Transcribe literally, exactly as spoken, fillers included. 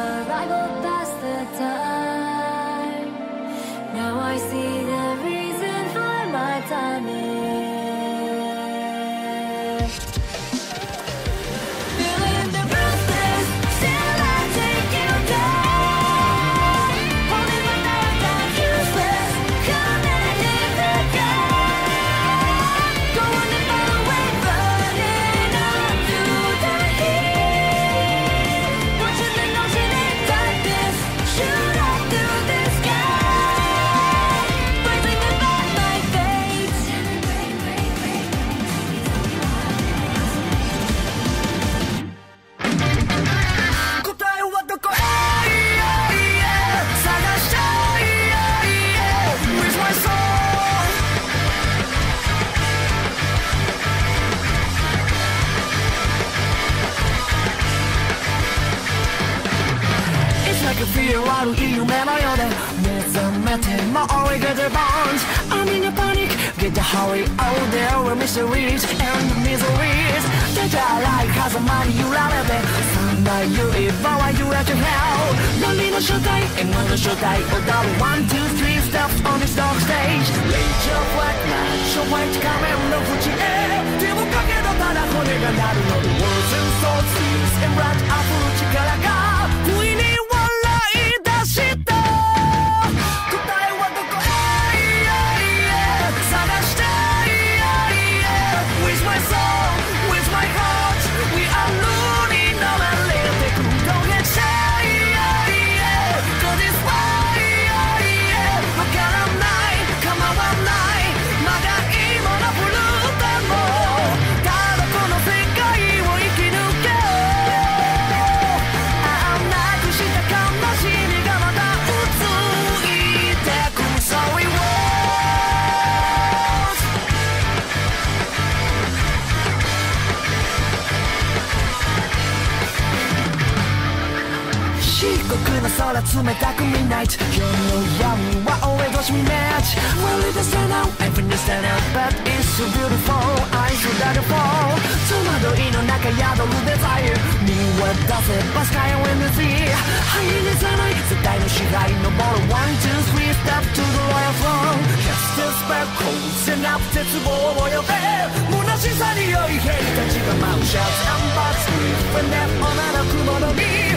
rival past the time. Now I see the reason for my timing. Feeling the bruises, still I take you down. Holding my nerve down, useless, come and hit the ground. Go on and far away, burning up to the heat. Watching the ocean in darkness, shoot up through the sky. Breaking me by my fate.答えはどこへ探したい With my soul. It's like a fear 悪い夢のようで目覚めても always get the bones. I'm in a panic, get the hurry. Oh, there were mysteries and miseries. 手じゃ荒い風間に揺られて三大言えばは you at your hell. 何の正体 M の正体踊る One, two, three steps on this dark stage. Rage of black night 昭和一仮面の淵へ手をかけどただ骨が鳴るの The words and swords, thieves and rats 溢る力が不意に笑い出した答えはどこへ探したい With my soul, with my heart We are learning now and let it go. Don't get shy Cause it's why わからない構わないまだ今のブルーでもただこの世界を生き抜けああなくした悲しみがまたうついてく Sorry words 漆黒の空冷たく Midnight 夜の闇は always watch me match Well it is stand out, everything is stand out But it's so beautiful, eyes without a fall 戸惑いの中宿るデザイン見渡せば Sky and wind the sea ハイにさない世界の支配登る One, two, three, step to the royal throne Cast the spell, closing up 絶望を呼べ虚しさに酔い兵たちが舞う Shouts and bats, live and let 女の雲の実